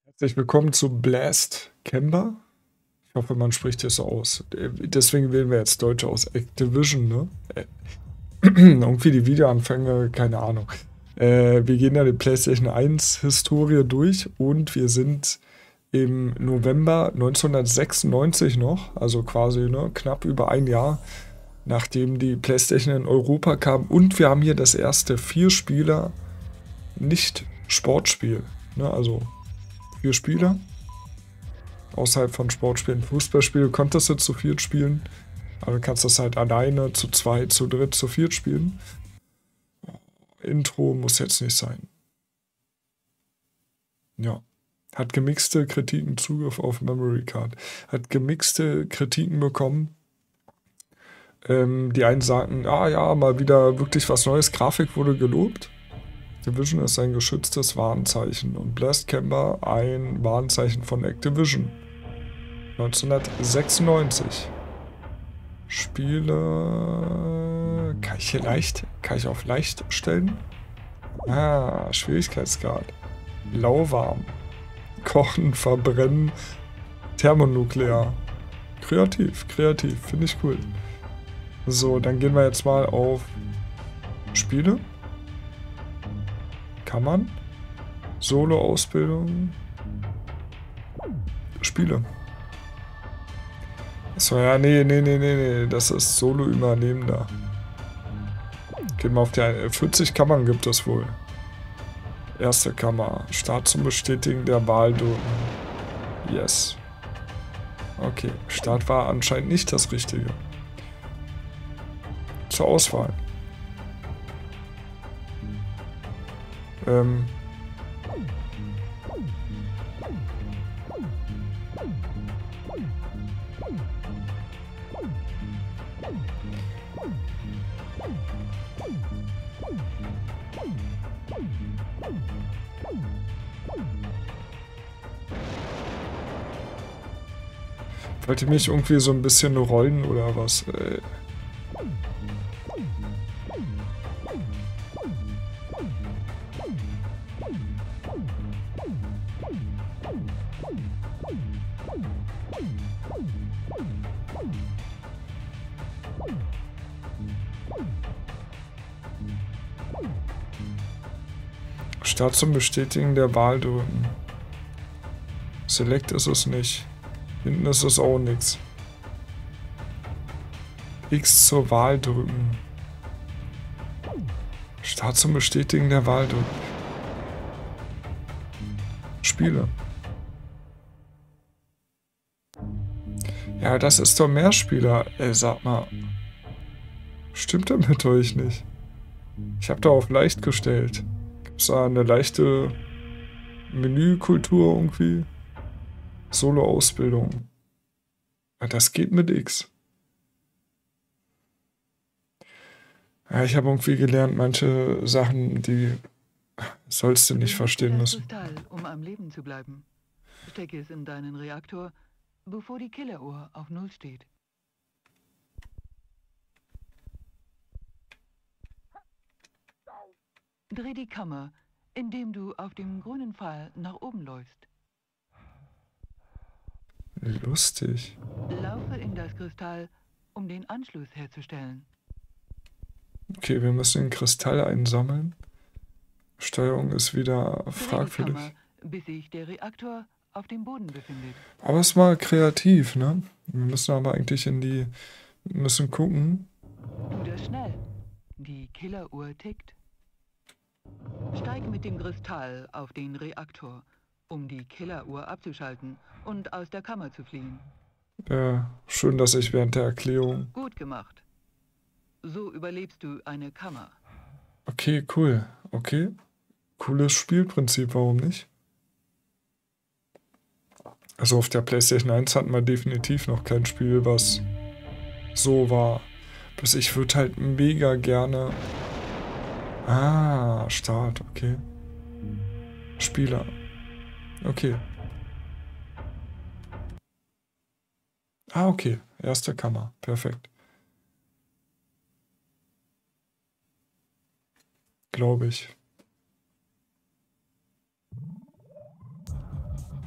Herzlich willkommen zu Blast Camber. Ich hoffe, man spricht es so aus. Deswegen wählen wir jetzt Deutsch aus. Activision, ne? Irgendwie die Videoanfänge, keine Ahnung. Wir gehen ja die PlayStation 1 Historie durch und wir sind im November 1996 noch, also quasi ne, knapp über ein Jahr, nachdem die PlayStation in Europa kam. Und wir haben hier das erste Vierspieler, nicht Sportspiel. Ne? Also vier Spieler. Außerhalb von Sportspielen. Fußballspiele konntest du zu viert spielen. Aber du kannst das halt alleine, zu zweit, zu dritt, zu viert spielen. Intro muss jetzt nicht sein. Ja. Hat gemixte Kritiken, Zugriff auf Memory Card. Hat gemixte Kritiken bekommen. Die einen sagten, ah ja, mal wieder wirklich was Neues. Grafik wurde gelobt. Activision ist ein geschütztes Warenzeichen und Blast Camber ein Warenzeichen von Activision. 1996. Spiele. Kann ich hier leicht? Kann ich auf leicht stellen? Ah, Schwierigkeitsgrad. Lauwarm. Kochen, verbrennen. Thermonuklear. Kreativ, kreativ. Finde ich cool. So, dann gehen wir jetzt mal auf Spiele. Kann man? Solo-Ausbildung. Spiele. Achso, ja, nee. Das ist Solo-Überlebender. Gehen wir auf die 40 Kammern gibt es wohl. Erste Kammer. Start zum Bestätigen der Wahl drücken. Yes. Okay, Start war anscheinend nicht das Richtige. Zur Auswahl. Wollt ihr mich irgendwie so ein bisschen rollen oder was? Start zum Bestätigen der Wahl drücken. Select ist es nicht. Hinten ist es auch nichts. X zur Wahl drücken. Start zum Bestätigen der Wahl drücken. Spiele. Ja, das ist doch Mehrspieler. Ey, sag mal. Stimmt das mit euch nicht? Ich habe da auf leicht gestellt. Gibt's da eine leichte Menükultur irgendwie? Solo-Ausbildung. Ja, das geht mit X. Ja, ich habe irgendwie gelernt, manche Sachen, die sollst du nicht verstehen müssen. Kristall, um am Leben zu bleiben. Stecke es in deinen Reaktor, bevor die Killeruhr auf Null steht. Dreh die Kammer, indem du auf dem grünen Pfeil nach oben läufst. Lustig. Laufe in das Kristall, um den Anschluss herzustellen. Okay, wir müssen den Kristall einsammeln. Steuerung ist wieder fragwürdig. Kammer, bis sich der Reaktor auf dem Boden befindet. Aber es war kreativ, ne? Wir müssen aber eigentlich wir müssen gucken. Tu das schnell. Die Killeruhr tickt. Steig mit dem Kristall auf den Reaktor, um die Killeruhr abzuschalten und aus der Kammer zu fliehen. Ja, schön, dass ich während der Erklärung... Gut gemacht. So überlebst du eine Kammer. Okay, cool. Okay. Cooles Spielprinzip, warum nicht? Also auf der PlayStation 1 hatten wir definitiv noch kein Spiel, was so war. Bloß ich würde halt mega gerne... Ah, Start, okay. Spieler. Okay. Ah, okay. Erste Kammer. Perfekt. Glaube ich.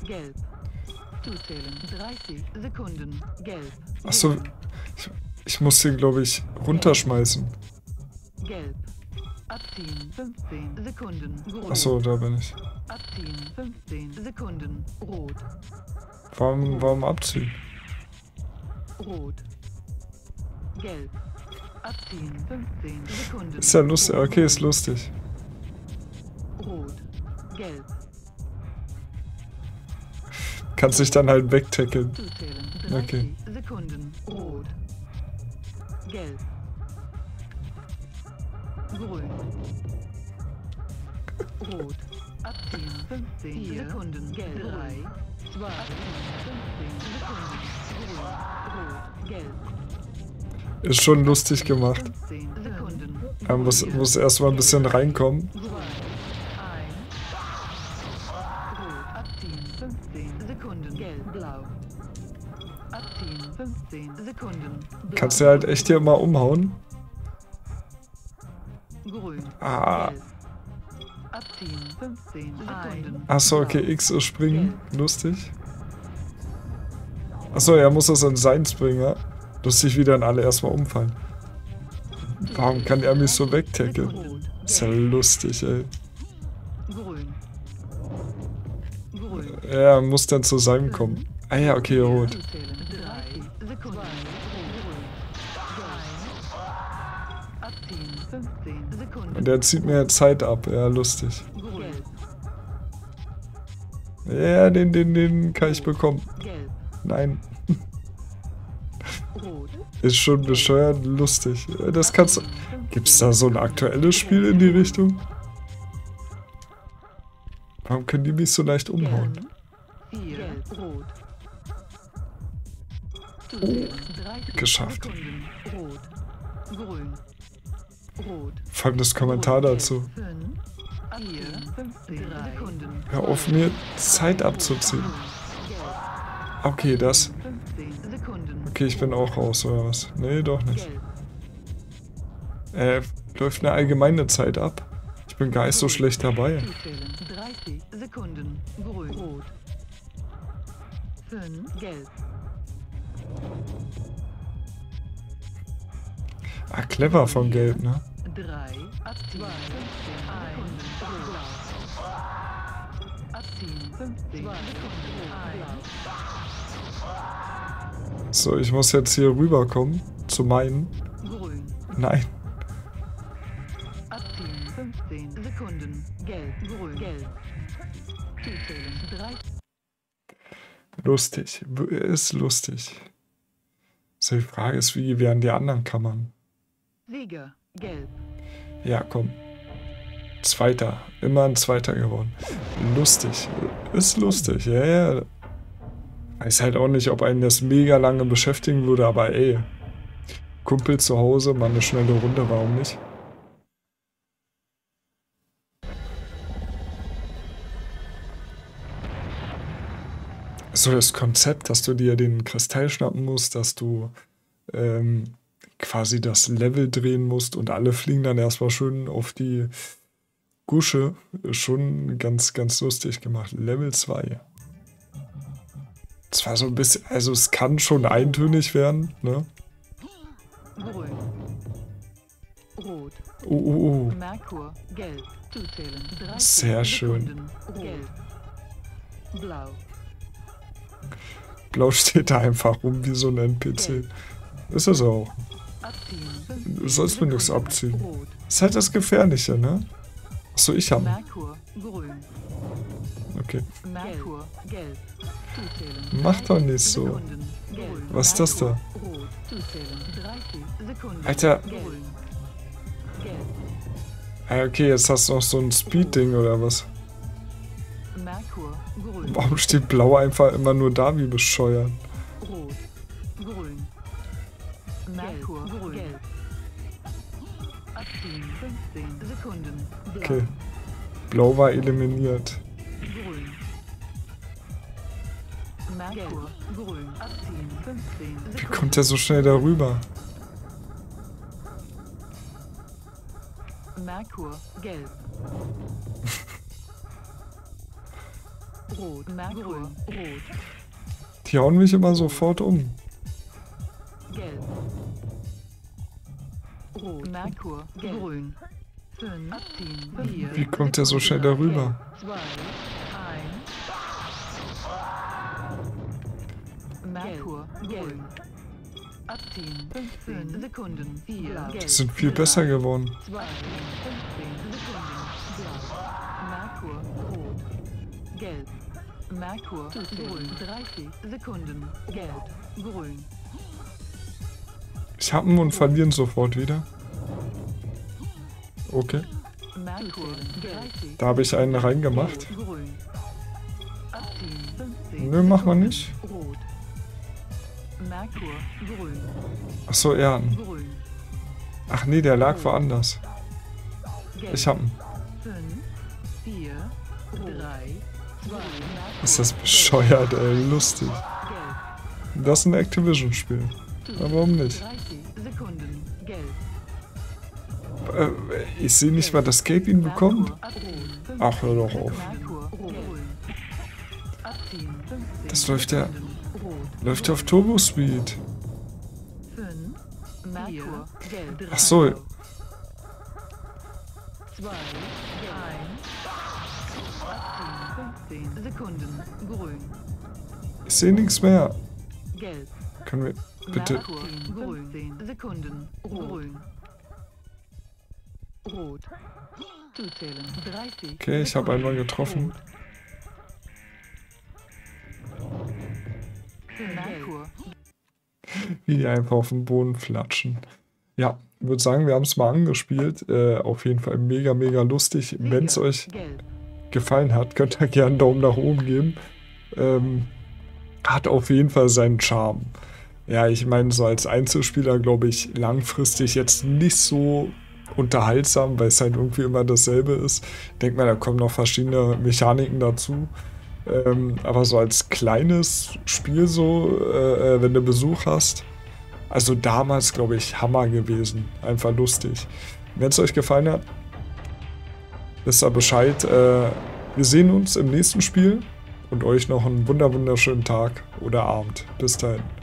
gelb. Zuzählen 30 Sekunden, gelb. Achso, ich muss den, glaube ich, runterschmeißen. Gelb. Abziehen 15 Sekunden, rot. Achso, da bin ich. Abziehen 15 Sekunden, rot. Warum abziehen? Rot. Gelb. Abziehen 15 Sekunden. Ist ja lustig, okay, ist lustig. Rot. Gelb. Kannst dich dann halt wegtackeln. Zuzählen 30 Okay. Sekunden, rot. Gelb. Grün. Rot. Abziehen 15 Sekunden, gelb. 3, 2, 15 Sekunden, grün. Rot. Gelb. Ist schon lustig gemacht. 15 Sekunden. Man muss erstmal ein bisschen reinkommen. Rot. Abziehen 15 Sekunden. Gelb. Blau. Abziehen 15 Sekunden. Blau. Kannst du halt echt hier immer umhauen. Grün. Ah. Gelb. Abziehen 15 Sekunden. Achso, okay, X ist springen. Lustig. Achso, er muss das in seins bringen, ja? Lustig, wie dann alle erstmal umfallen. Warum kann er mich so wegtackeln? Ist ja lustig, ey. Grün. Grün. Er muss dann zu seinem kommen. Ah ja, okay, rot. Zuzählen 3 Sekunden. Grün. Abziehen 15 Sekunden. Und er zieht mir Zeit ab. Ja, lustig. Gelb. Ja, den kann ich bekommen. Gelb. Nein. Rot. Ist schon bescheuert lustig. Das kannst du... Gibt's da so ein aktuelles Spiel in die Richtung? Warum können die mich so leicht umhauen? 4. Gelb. Rot. Zuzählen 30 Geschafft. Sekunden. Rot. Grün. Rot. Vor allem das Kommentar dazu. 5. 4. 15 Sekunden. Hör auf, mir Zeit abzuziehen. Okay, das. 15 Sekunden. Okay, ich bin auch raus, oder was? Nee, doch nicht. Gelb. Läuft eine allgemeine Zeit ab? Ich bin gar nicht so schlecht dabei. Zuzählen 30 Sekunden. Grün. Rot. 5. Gelb. Ah, clever von Gelb, ne? 3. Abziehen 15 Sekunden. Blau. Abziehen 15 Sekunden. Blau. So, ich muss jetzt hier rüberkommen. Zu meinen. Grün. Nein. Abziehen 15 Sekunden. Gelb. Grün. Gelb. Zuzählen 3. Lustig. Ist lustig. So, die Frage ist, wie wären die anderen Kammern? Sieger. Gelb. Ja, komm. Zweiter. Immer ein Zweiter geworden. Lustig. Ist lustig. Ja, ja. Weiß halt auch nicht, ob einen das mega lange beschäftigen würde, aber ey. Kumpel zu Hause, mal eine schnelle Runde, warum nicht? So das Konzept, dass du dir den Kristall schnappen musst, dass du quasi das Level drehen musst und alle fliegen dann erstmal schön auf die Gusche, ist schon ganz, ganz lustig gemacht. Level 2. Zwar so ein bisschen, also es kann schon eintönig werden, ne? Grün. Rot. Oh. Merkur. Gelb. Zuzählen 30 Sehr schön. Sekunden. Gelb. Blau. Blau steht da einfach rum wie so ein NPC. Ist es auch. Abziehen. Du sollst mir nichts abziehen. Rot. Ist halt das Gefährliche, ne? Achso, ich hab. Merkur. Grün. Okay. Merkur. Gelb. Zuzählen. Mach doch nicht so. Sekunden. Gelb. Was ist das da? Rot. Zuzählen 30 Sekunden. Alter. Grün. Gelb. Ah, okay, jetzt hast du noch so ein Speed-Ding oder was? Merkur. Grün. Warum steht Blau einfach immer nur da wie bescheuert? Rot. Grün. Merkur. Grün. Gelb. Abziehen 15 Sekunden. Blau. Okay. Blau war eliminiert. Grün. Merkur. Grün. Abziehen 15 Sekunden. Wie kommt der so schnell darüber? Merkur. Gelb. Rot. Merkur. Rot. Die hauen mich immer sofort um. Gelb. Rot. Merkur. Gelb. Grün. 5, 10, 4. Wie kommt der so schnell darüber? 2, 1. Merkur. Gelb. Abziehen. 15 Sekunden. 4. Die sind viel besser geworden. 2, 15 Sekunden. Blau. Merkur. Rot. Gelb. Merkur. Grün. 30 Sekunden. Gelb. Grün. Ich hab ihn und verlieren sofort wieder. Okay. Merkur. Gelb. Da habe ich einen reingemacht. Grün. Abziehen. 15 Nö, mach mal nicht. Rot. Merkur. Grün. Achso, Erden. Grün. Ach nee, der lag woanders. Gelb. Ich hab ihn. 5, 4, 3, 2. Ist das bescheuert, ey. Lustig. Gelb. Das ist ein Activision-Spiel. Aber warum nicht? 30 Sekunden. Gelb. Ich sehe nicht mal, dass Gabe ihn bekommt. Merkur. Abziehen. Ach, hör doch auf. Merkur. Grün. Abziehen. 15 Das läuft ja. Sekunden. Rot. Läuft ja auf Turbo Speed. 5, Merkur. Gelb. 3, Ach so. 2, 1. Abziehen. 15 Sekunden. Grün. Ich sehe nichts mehr. Gelb. Können wir bitte. Merkur. Grün. 10 Sekunden. Grün. Rot. Zuzählen. 30. Okay, ich habe einmal getroffen. Merkur. Wie die einfach auf den Boden flatschen. Ja, ich würde sagen, wir haben es mal angespielt. Auf jeden Fall mega, mega lustig. Wenn es euch Gelb. gefallen hat, könnt ihr gerne einen Daumen nach oben geben. Hat auf jeden Fall seinen Charme. Ja, ich meine, so als Einzelspieler glaube ich langfristig jetzt nicht so unterhaltsam, weil es halt irgendwie immer dasselbe ist. Ich denke mal, da kommen noch verschiedene Mechaniken dazu. Aber so als kleines Spiel so, wenn du Besuch hast, also damals glaube ich Hammer gewesen. Einfach lustig. Wenn es euch gefallen hat, wisst ihr Bescheid. Wir sehen uns im nächsten Spiel und euch noch einen wunderschönen Tag oder Abend. Bis dahin.